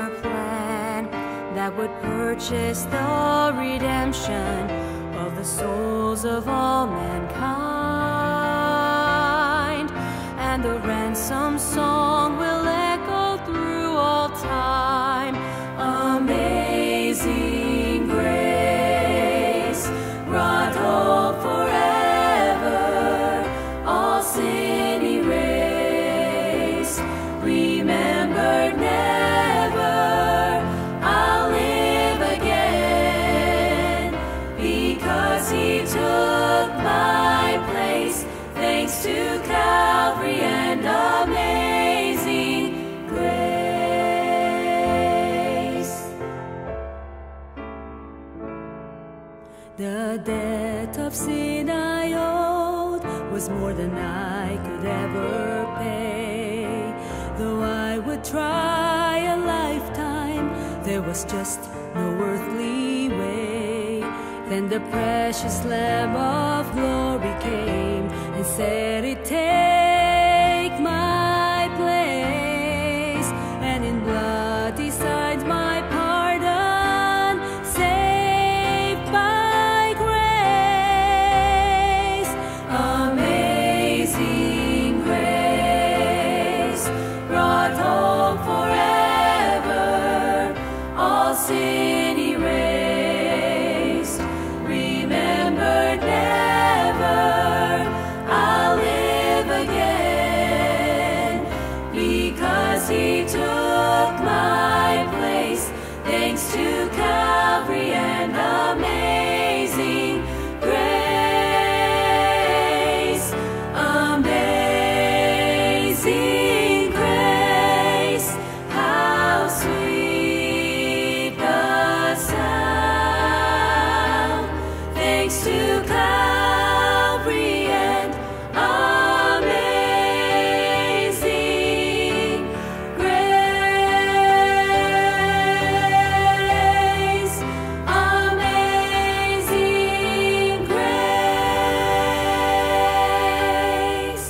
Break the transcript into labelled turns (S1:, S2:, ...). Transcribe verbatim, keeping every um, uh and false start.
S1: master plan that would purchase the redemption of the souls of all mankind. And the ransom song will echo through all time. Amazing grace, brought hope forever, all sin erased, remembered never. I'll live again, because He took my place, thanks to Calvary and Amazing Grace. The debt of sin I owed was more than I could ever pay. Though I would try a lifetime, there was just no earthly way. Then the precious Lamb of glory came and said, "It take my place," and in blood He signed my pardon, saved by grace. Amazing grace, brought hope forever, all sin erased, remembered never. I'll live again, because He took my place, thanks to Calvary and Amazing Grace. Amazing grace, how sweet the sound, thanks to Calvary and Amazing Grace. Amazing grace.